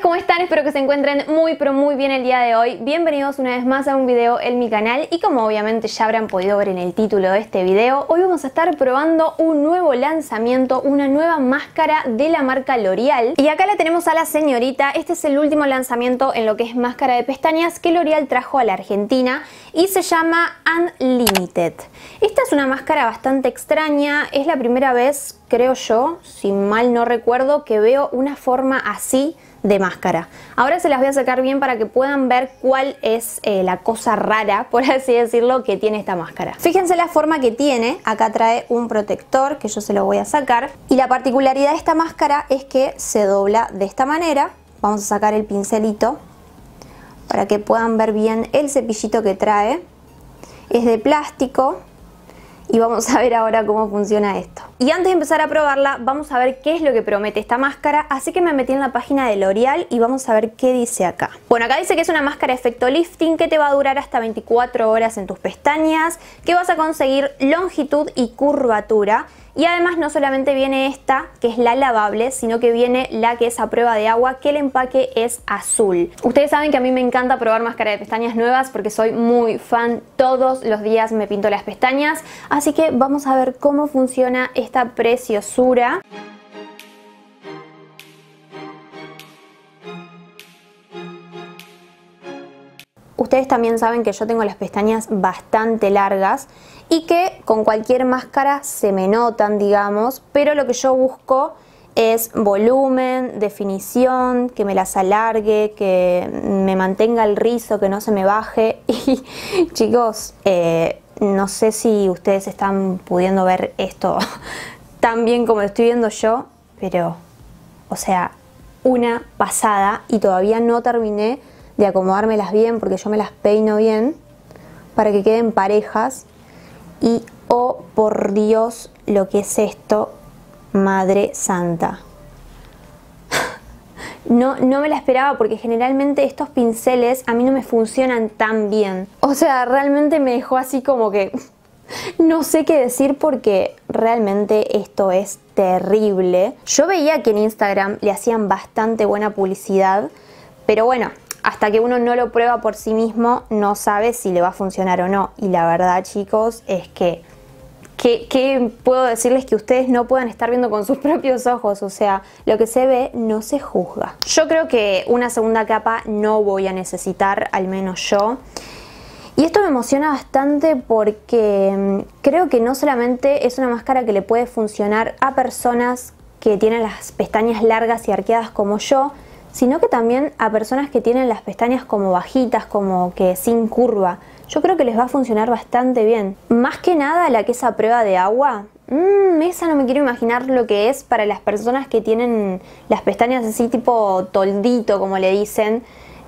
¿cómo están? Espero que se encuentren muy pero muy bien el día de hoy. Bienvenidos una vez más a un video en mi canal y como obviamente ya habrán podido ver en el título de este video, hoy vamos a estar probando un nuevo lanzamiento, una nueva máscara de la marca L'Oreal. Y acá la tenemos a la señorita. Este es el último lanzamiento en lo que es máscara de pestañas que L'Oreal trajo a la Argentina y se llama Unlimited. Esta es una máscara bastante extraña, es la primera vez, creo yo, si mal no recuerdo, que veo una forma así de máscara. Ahora se las voy a sacar bien para que puedan ver cuál es la cosa rara, por así decirlo, que tiene esta máscara. Fíjense la forma que tiene. Acá trae un protector que yo se lo voy a sacar. Y la particularidad de esta máscara es que se dobla de esta manera. Vamos a sacar el pincelito para que puedan ver bien el cepillito que trae. Es de plástico. Y vamos a ver ahora cómo funciona esto. Y antes de empezar a probarla, vamos a ver qué es lo que promete esta máscara. Así que me metí en la página de L'Oreal y vamos a ver qué dice acá. Bueno, acá dice que es una máscara efecto lifting que te va a durar hasta 24 horas en tus pestañas, que vas a conseguir longitud y curvatura. Y además no solamente viene esta, que es la lavable, sino que viene la que es a prueba de agua, que el empaque es azul. Ustedes saben que a mí me encanta probar máscara de pestañas nuevas porque soy muy fan. Todos los días me pinto las pestañas. Así que vamos a ver cómo funciona esta preciosura. Ustedes también saben que yo tengo las pestañas bastante largas y que con cualquier máscara se me notan, digamos, pero lo que yo busco es volumen, definición, que me las alargue, que me mantenga el rizo, que no se me baje. Y chicos, no sé si ustedes están pudiendo ver esto tan bien como lo estoy viendo yo, pero, o sea, una pasada y todavía no terminé de acomodármelas bien porque yo me las peino bien para que queden parejas. Y oh por Dios, lo que es esto, madre santa. No me la esperaba porque generalmente estos pinceles a mí no me funcionan tan bien. O sea, realmente me dejó así como que no sé qué decir porque realmente esto es terrible. Yo veía que en Instagram le hacían bastante buena publicidad, pero bueno, hasta que uno no lo prueba por sí mismo, no sabe si le va a funcionar o no. Y la verdad, chicos, es que ¿qué puedo decirles que ustedes no puedan estar viendo con sus propios ojos? O sea, lo que se ve no se juzga. Yo creo que una segunda capa no voy a necesitar, al menos yo. Y esto me emociona bastante porque creo que no solamente es una máscara que le puede funcionar a personas que tienen las pestañas largas y arqueadas como yo, sino que también a personas que tienen las pestañas como bajitas, como que sin curva. Yo creo que les va a funcionar bastante bien. Más que nada la que es a prueba de agua. Esa no me quiero imaginar lo que es para las personas que tienen las pestañas así tipo toldito, como le dicen,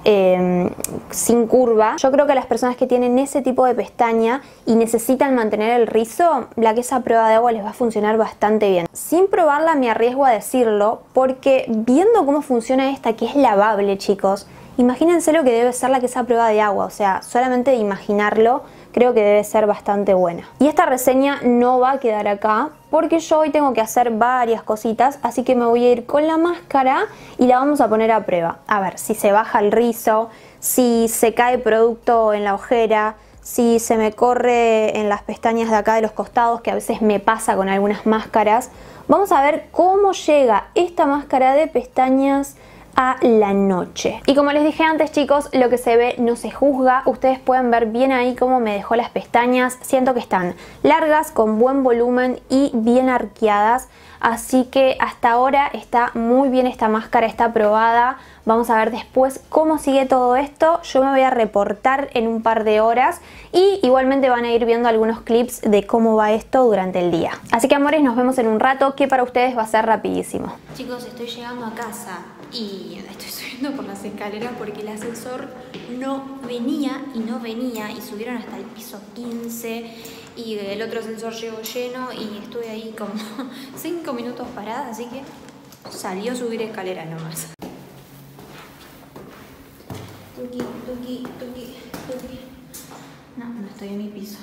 sin curva. Yo creo que a las personas que tienen ese tipo de pestaña y necesitan mantener el rizo, la que es a prueba de agua les va a funcionar bastante bien. Sin probarla me arriesgo a decirlo porque viendo cómo funciona esta, que es lavable, chicos, imagínense lo que debe ser la que es a prueba de agua. O sea, solamente de imaginarlo creo que debe ser bastante buena. Y esta reseña no va a quedar acá porque yo hoy tengo que hacer varias cositas, así que me voy a ir con la máscara y la vamos a poner a prueba. A ver si se baja el rizo, si se cae producto en la ojera, si se me corre en las pestañas de acá de los costados, que a veces me pasa con algunas máscaras. Vamos a ver cómo llega esta máscara de pestañas a la noche. Y como les dije antes, chicos, lo que se ve no se juzga. Ustedes pueden ver bien ahí cómo me dejó las pestañas. Siento que están largas, con buen volumen y bien arqueadas. Así que hasta ahora está muy bien esta máscara, está probada. Vamos a ver después cómo sigue todo esto. Yo me voy a reportar en un par de horas y igualmente van a ir viendo algunos clips de cómo va esto durante el día. Así que, amores, nos vemos en un rato, que para ustedes va a ser rapidísimo. Chicos, estoy llegando a casa y estoy subiendo por las escaleras porque el ascensor no venía y subieron hasta el piso 15 y el otro ascensor llegó lleno y estuve ahí como 5 minutos parada, así que salió a subir escaleras nomás. Tuki, tuki, tuki, tuki. No estoy en mi piso.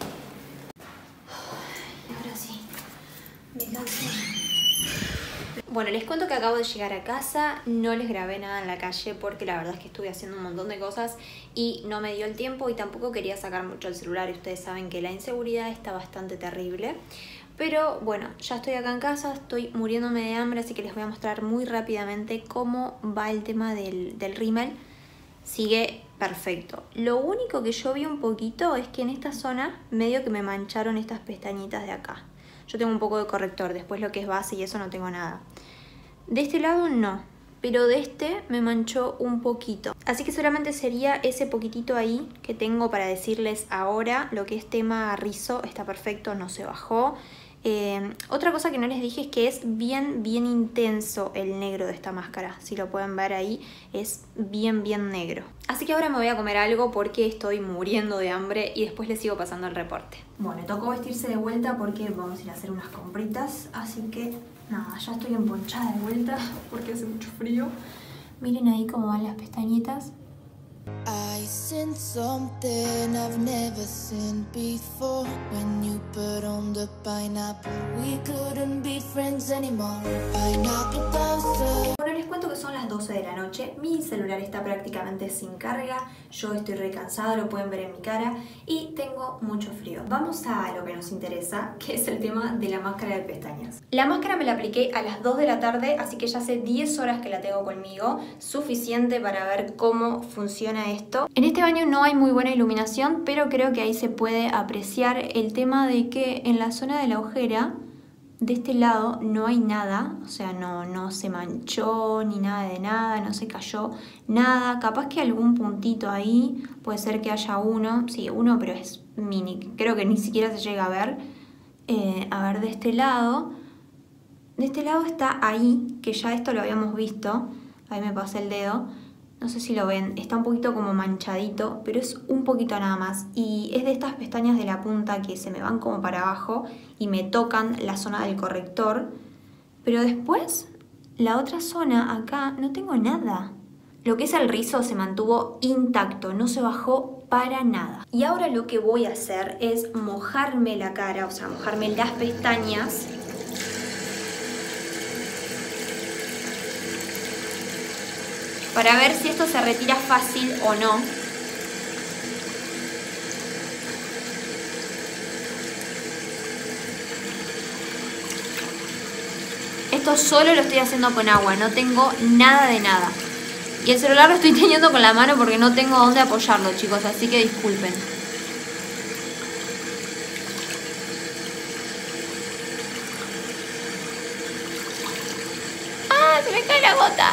Y ahora sí, me cansé. Bueno, les cuento que acabo de llegar a casa, no les grabé nada en la calle porque la verdad es que estuve haciendo un montón de cosas y no me dio el tiempo y tampoco quería sacar mucho el celular y ustedes saben que la inseguridad está bastante terrible. Pero bueno, ya estoy acá en casa, estoy muriéndome de hambre, así que les voy a mostrar muy rápidamente cómo va el tema del rímel. Sigue perfecto. Lo único que yo vi un poquito es que en esta zona medio que me mancharon estas pestañitas de acá. Yo tengo un poco de corrector, después lo que es base y eso no tengo nada. De este lado no, pero de este me manchó un poquito. Así que solamente sería ese poquitito ahí que tengo para decirles ahora. Lo que es tema rizo está perfecto, no se bajó. Otra cosa que no les dije es que es bien intenso el negro de esta máscara. Si lo pueden ver ahí, es bien negro. Así que ahora me voy a comer algo porque estoy muriendo de hambre y después les sigo pasando el reporte. Bueno, tocó vestirse de vuelta porque vamos a ir a hacer unas compritas. Así que nada, ya estoy emponchada de vuelta porque hace mucho frío. Miren ahí cómo van las pestañitas. I seen something I've never seen before. When you put on the pineapple, we couldn't be friends anymore. Pineapple buster. Bueno, les cuento que son las 12 de la noche, mi celular está prácticamente sin carga, yo estoy recansada, lo pueden ver en mi cara y tengo mucho frío. Vamos a lo que nos interesa, que es el tema de la máscara de pestañas. La máscara me la apliqué a las 2 de la tarde, así que ya hace 10 horas que la tengo conmigo, suficiente para ver cómo funciona esto. En este baño no hay muy buena iluminación, pero creo que ahí se puede apreciar el tema de que en la zona de la ojera de este lado no hay nada, o sea, no se manchó ni nada de nada, no se cayó nada. Capaz que algún puntito ahí, puede ser que haya uno, sí, uno, pero es mini, creo que ni siquiera se llega a ver. A ver, de este lado está ahí, que ya esto lo habíamos visto, ahí me pasé el dedo. No sé si lo ven, está un poquito como manchadito, pero es un poquito nada más. Y es de estas pestañas de la punta que se me van como para abajo y me tocan la zona del corrector. Pero después, la otra zona acá, no tengo nada. Lo que es el rizo se mantuvo intacto, no se bajó para nada. Y ahora lo que voy a hacer es mojarme la cara, o sea, mojarme las pestañas. Para ver si esto se retira fácil o no. Esto solo lo estoy haciendo con agua, no tengo nada de nada. Y el celular lo estoy teniendo con la mano porque no tengo dónde apoyarlo, chicos, así que disculpen. ¡Ah! Se me cae la gota.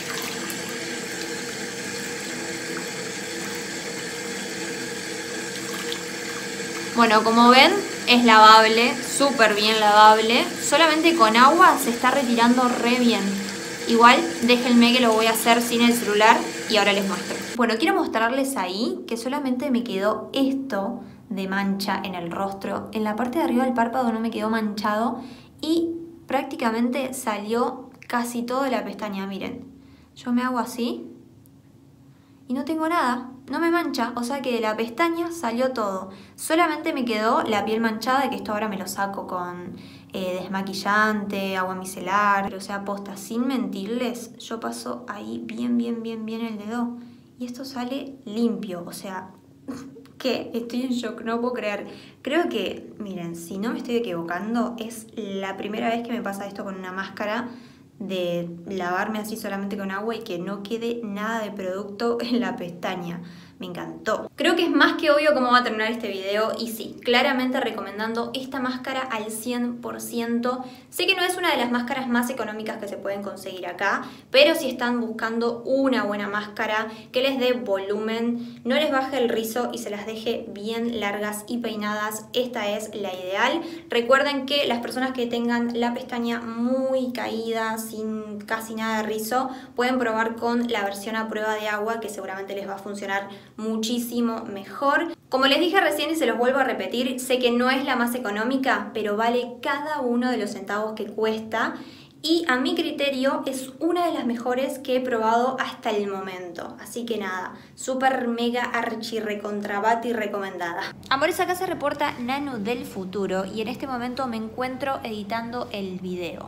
Bueno, como ven, es lavable, súper bien lavable. Solamente con agua se está retirando re bien. Igual, déjenme que lo voy a hacer sin el celular y ahora les muestro. Bueno, quiero mostrarles ahí que solamente me quedó esto de mancha en el rostro. En la parte de arriba del párpado no me quedó manchado y prácticamente salió casi toda la pestaña. Miren, yo me hago así y no tengo nada, no me mancha, o sea que de la pestaña salió todo. Solamente me quedó la piel manchada, que esto ahora me lo saco con desmaquillante, agua micelar. O sea, posta, sin mentirles, yo paso ahí bien el dedo y esto sale limpio, o sea, que estoy en shock, no puedo creer. Creo que, miren, si no me estoy equivocando, es la primera vez que me pasa esto con una máscara, de lavarme así solamente con agua y que no quede nada de producto en la pestaña. Me encantó. Creo que es más que obvio cómo va a terminar este video y sí, claramente recomendando esta máscara al 100%. Sé que no es una de las máscaras más económicas que se pueden conseguir acá, pero si están buscando una buena máscara que les dé volumen, no les baje el rizo y se las deje bien largas y peinadas, esta es la ideal. Recuerden que las personas que tengan la pestaña muy caída, sin casi nada de rizo, pueden probar con la versión a prueba de agua, que seguramente les va a funcionar muchísimo mejor. Como les dije recién y se los vuelvo a repetir, sé que no es la más económica, pero vale cada uno de los centavos que cuesta y a mi criterio es una de las mejores que he probado hasta el momento. Así que nada, súper mega archi recontra bati recomendada. Amores, acá se reporta Nanu del futuro y en este momento me encuentro editando el video.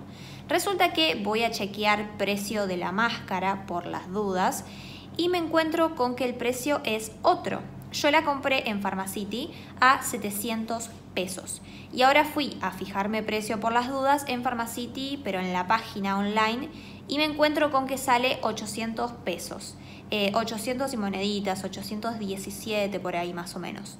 Resulta que voy a chequear precio de la máscara por las dudas y me encuentro con que el precio es otro. Yo la compré en Pharmacity a 700 pesos y ahora fui a fijarme precio por las dudas en Pharmacity, pero en la página online, y me encuentro con que sale 800 pesos. 800 y moneditas, 817 por ahí más o menos.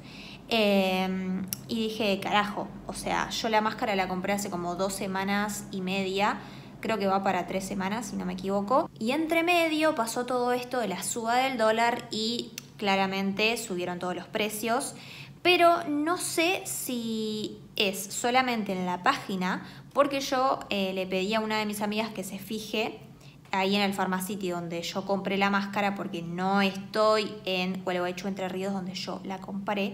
Y dije, carajo, o sea, yo la máscara la compré hace como 2 semanas y media, creo que va para 3 semanas si no me equivoco, y entre medio pasó todo esto de la suba del dólar y claramente subieron todos los precios, pero no sé si es solamente en la página, porque yo le pedí a una de mis amigas que se fije ahí en el Pharmacity donde yo compré la máscara, porque no estoy en Gualeguaychú, Entre Ríos, donde yo la compré,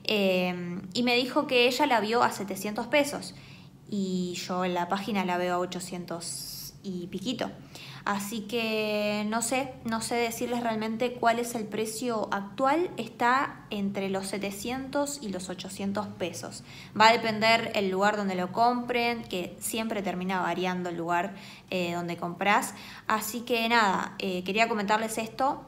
y me dijo que ella la vio a 700 pesos y yo en la página la veo a 800 y piquito. Así que no sé decirles realmente cuál es el precio actual. Está entre los 700 y los 800 pesos. Va a depender el lugar donde lo compren, que siempre termina variando el lugar donde compras. Así que nada, quería comentarles esto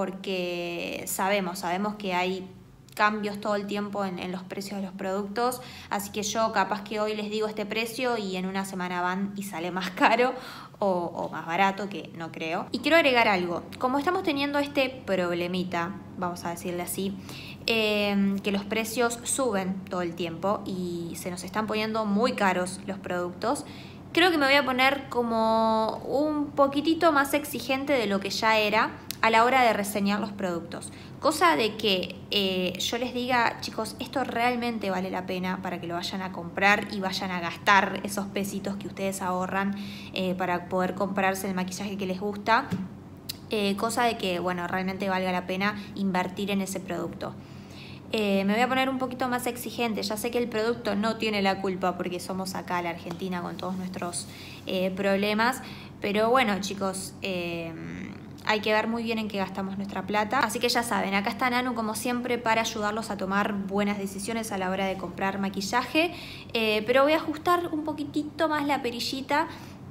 porque sabemos que hay cambios todo el tiempo en los precios de los productos, así que yo capaz que hoy les digo este precio y en una semana van y sale más caro o más barato, que no creo. Y quiero agregar algo, como estamos teniendo este problemita, vamos a decirle así, que los precios suben todo el tiempo y se nos están poniendo muy caros los productos, creo que me voy a poner como un poquitito más exigente de lo que ya era a la hora de reseñar los productos. Cosa de que yo les diga, chicos, esto realmente vale la pena para que lo vayan a comprar y vayan a gastar esos pesitos que ustedes ahorran para poder comprarse el maquillaje que les gusta. Cosa de que, bueno, realmente valga la pena invertir en ese producto. Me voy a poner un poquito más exigente. Ya sé que el producto no tiene la culpa porque somos acá la Argentina con todos nuestros problemas. Pero bueno, chicos, hay que ver muy bien en qué gastamos nuestra plata. Así que ya saben, acá está Nanu como siempre para ayudarlos a tomar buenas decisiones a la hora de comprar maquillaje. Pero voy a ajustar un poquitito más la perillita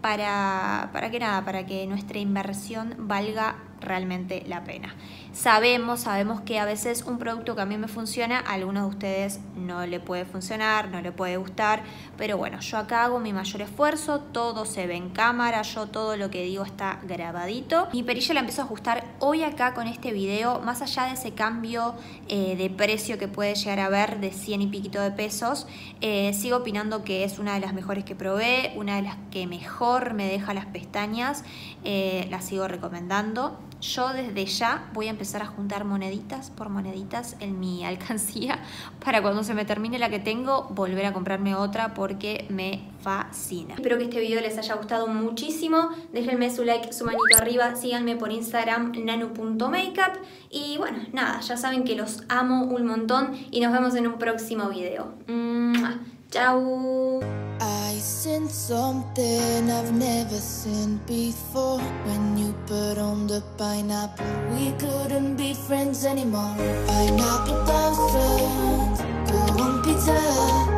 para que nuestra inversión valga realmente la pena. Sabemos que a veces un producto que a mí me funciona, a algunos de ustedes no le puede funcionar, no le puede gustar, pero bueno, yo acá hago mi mayor esfuerzo, todo se ve en cámara, yo todo lo que digo está grabadito. Mi perilla la empiezo a ajustar hoy acá con este video, más allá de ese cambio de precio que puede llegar a haber de 100 y piquito de pesos, sigo opinando que es una de las mejores que probé, una de las que mejor me deja las pestañas, la sigo recomendando. Yo desde ya voy a empezar a juntar moneditas por moneditas en mi alcancía para cuando se me termine la que tengo volver a comprarme otra porque me fascina. Espero que este video les haya gustado muchísimo. Déjenme su like, su manito arriba, síganme por Instagram nanu.makeup y bueno, nada, ya saben que los amo un montón y nos vemos en un próximo video. Chau. I seen something I've never seen before. When you put on the pineapple, we couldn't be friends anymore. Pineapple bouncers, go on pizza.